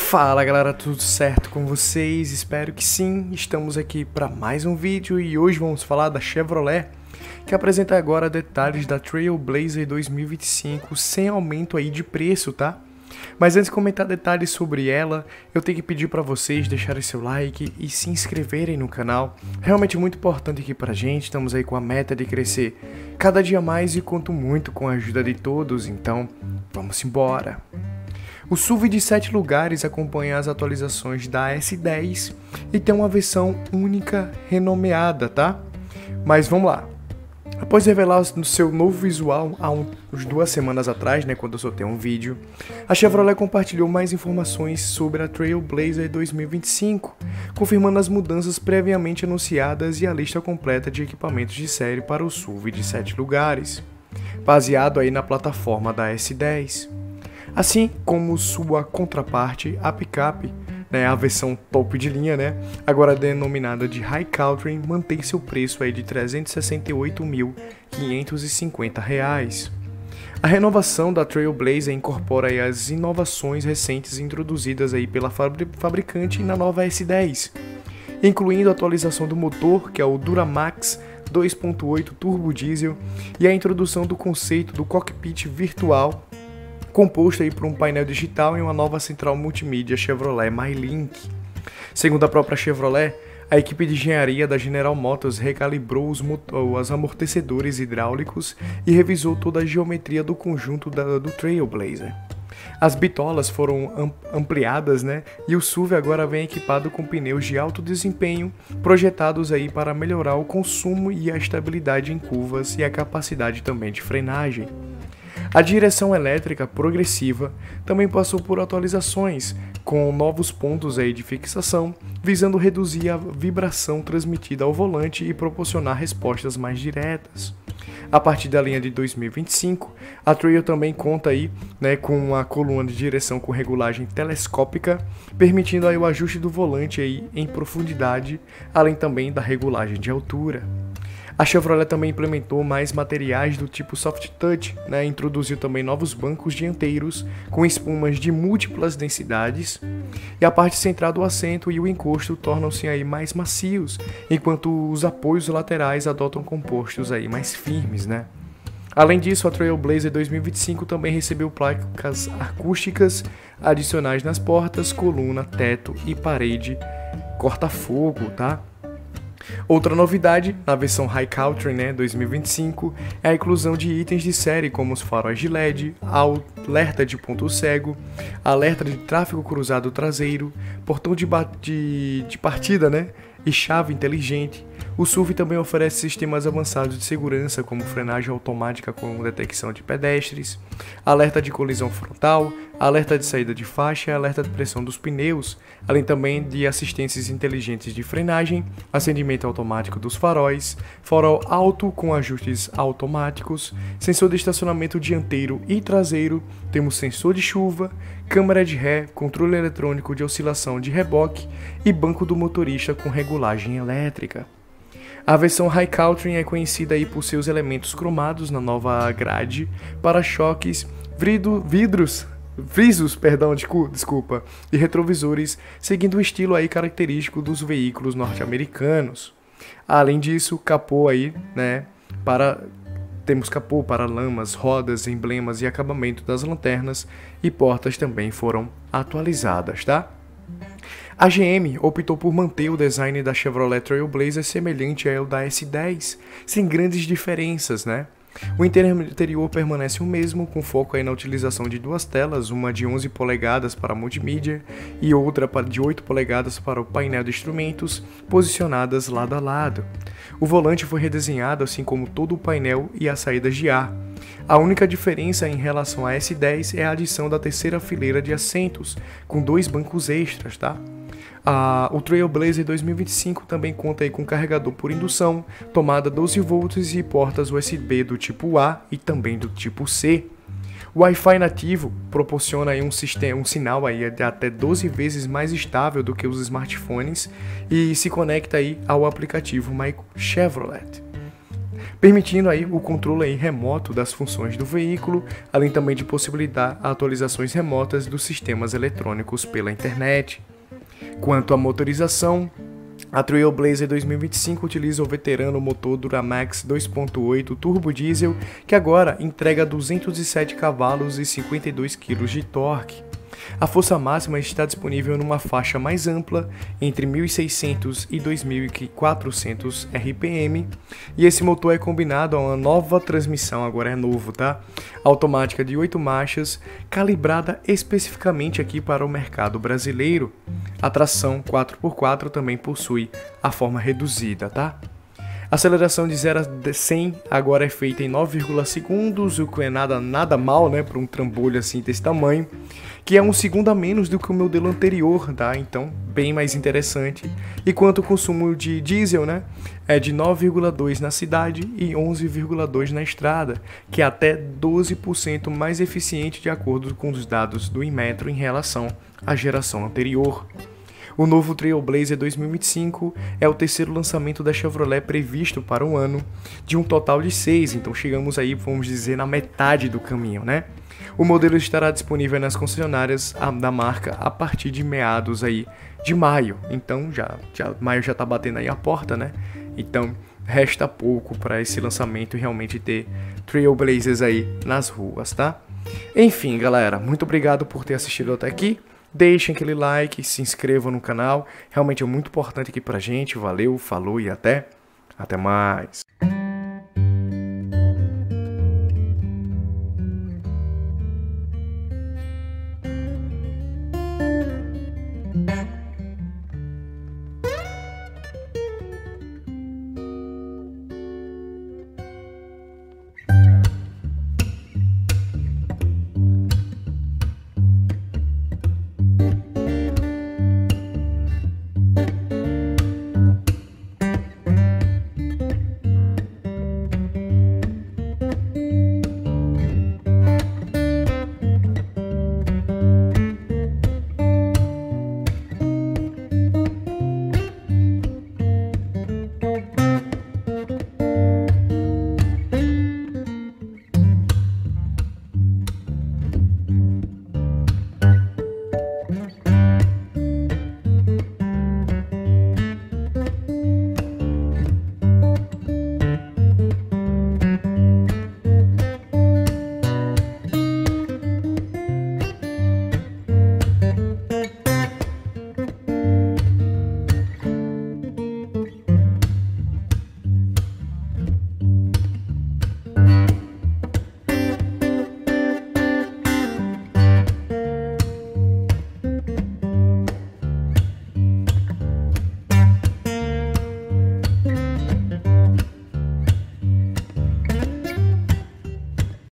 Fala galera, tudo certo com vocês? Espero que sim. Estamos aqui para mais um vídeo e hoje vamos falar da Chevrolet, que apresenta agora detalhes da Trailblazer 2025 sem aumento aí de preço, tá? Mas antes de comentar detalhes sobre ela, eu tenho que pedir para vocês deixarem seu like e se inscreverem no canal. Realmente muito importante aqui pra gente, estamos aí com a meta de crescer cada dia mais e conto muito com a ajuda de todos, então vamos embora. O SUV de 7 lugares acompanha as atualizações da S10 e tem uma versão única renomeada, tá? Mas vamos lá. Após revelar o seu novo visual há uns 2 semanas atrás, quando eu soltei um vídeo, a Chevrolet compartilhou mais informações sobre a Trailblazer 2025, confirmando as mudanças previamente anunciadas e a lista completa de equipamentos de série para o SUV de 7 lugares, baseado aí na plataforma da S10. Assim como sua contraparte, a picape, a versão top de linha, agora denominada de High Country, mantém seu preço aí de R$ 368.550. A renovação da Trailblazer incorpora aí as inovações recentes introduzidas aí pela fabricante na nova S10, incluindo a atualização do motor, que é o Duramax 2.8 Turbo Diesel, e a introdução do conceito do cockpit virtual, composto aí por um painel digital e uma nova central multimídia Chevrolet MyLink. Segundo a própria Chevrolet, a equipe de engenharia da General Motors recalibrou os amortecedores hidráulicos e revisou toda a geometria do conjunto do Trailblazer. As bitolas foram ampliadas, e o SUV agora vem equipado com pneus de alto desempenho, projetados aí para melhorar o consumo e a estabilidade em curvas e a capacidade também de frenagem. A direção elétrica progressiva também passou por atualizações, com novos pontos aí de fixação, visando reduzir a vibração transmitida ao volante e proporcionar respostas mais diretas. A partir da linha de 2025, a Trail também conta aí, com uma coluna de direção com regulagem telescópica, permitindo aí o ajuste do volante aí em profundidade, além também da regulagem de altura. A Chevrolet também implementou mais materiais do tipo Soft Touch, introduziu também novos bancos dianteiros com espumas de múltiplas densidades, e a parte central do assento e o encosto tornam-se aí mais macios, enquanto os apoios laterais adotam compostos aí mais firmes, Além disso, a Trailblazer 2025 também recebeu placas acústicas adicionais nas portas, coluna, teto e parede corta-fogo, tá? Outra novidade na versão High Country 2025 é a inclusão de itens de série como os faróis de LED, alerta de ponto cego, alerta de tráfego cruzado traseiro, portão de partida e chave inteligente. O SUV também oferece sistemas avançados de segurança como frenagem automática com detecção de pedestres, alerta de colisão frontal, alerta de saída de faixa e alerta de pressão dos pneus, além também de assistências inteligentes de frenagem, acendimento automático dos faróis, farol alto com ajustes automáticos, sensor de estacionamento dianteiro e traseiro, temos sensor de chuva, câmera de ré, controle eletrônico de oscilação de reboque e banco do motorista com regulagem elétrica. A versão High Country é conhecida aí por seus elementos cromados na nova grade, para-choques, frisos, e retrovisores, seguindo o estilo aí característico dos veículos norte-americanos. Além disso, capô aí, temos capô, paralamas, rodas, emblemas e acabamento das lanternas e portas também foram atualizadas, tá? A GM optou por manter o design da Chevrolet Trailblazer semelhante ao da S10, sem grandes diferenças, O interior permanece o mesmo, com foco aí na utilização de 2 telas, uma de 11 polegadas para multimídia e outra de 8 polegadas para o painel de instrumentos, posicionadas lado a lado. O volante foi redesenhado, assim como todo o painel e as saídas de ar. A única diferença em relação à S10 é a adição da terceira fileira de assentos, com 2 bancos extras, tá? O Trailblazer 2025 também conta aí com carregador por indução, tomada 12 volts e portas USB do tipo A e também do tipo C. O Wi-Fi nativo proporciona aí um sinal aí de até 12 vezes mais estável do que os smartphones e se conecta aí ao aplicativo My Chevrolet. permitindo aí o controle aí remoto das funções do veículo, além também de possibilitar atualizações remotas dos sistemas eletrônicos pela internet. Quanto à motorização, a Trailblazer 2025 utiliza o veterano motor Duramax 2.8 turbo diesel, que agora entrega 207 cavalos e 52 kg de torque. A força máxima está disponível numa faixa mais ampla, entre 1.600 e 2.400 RPM, e esse motor é combinado a uma nova transmissão, agora é novo, tá? Automática de 8 marchas, calibrada especificamente aqui para o mercado brasileiro. A tração 4x4 também possui a forma reduzida, tá? A aceleração de 0 a 100 agora é feita em 9,1 segundos, o que é nada mal, né, para um trambolho assim desse tamanho, que é 1 segundo a menos do que o modelo anterior, tá? Então, bem mais interessante. E quanto ao consumo de diesel, né, é de 9,2 na cidade e 11,2 na estrada, que é até 12% mais eficiente de acordo com os dados do Inmetro em relação à geração anterior. O novo Trailblazer 2025 é o terceiro lançamento da Chevrolet previsto para o ano, de um total de 6, então chegamos aí, vamos dizer, na metade do caminho, né? O modelo estará disponível nas concessionárias da marca a partir de meados aí de maio, então maio já tá batendo aí a porta, né? Então resta pouco para esse lançamento realmente ter Trailblazers aí nas ruas, tá? Enfim, galera, muito obrigado por ter assistido até aqui. Deixem aquele like, se inscrevam no canal, realmente é muito importante aqui pra gente. Valeu, falou e até mais.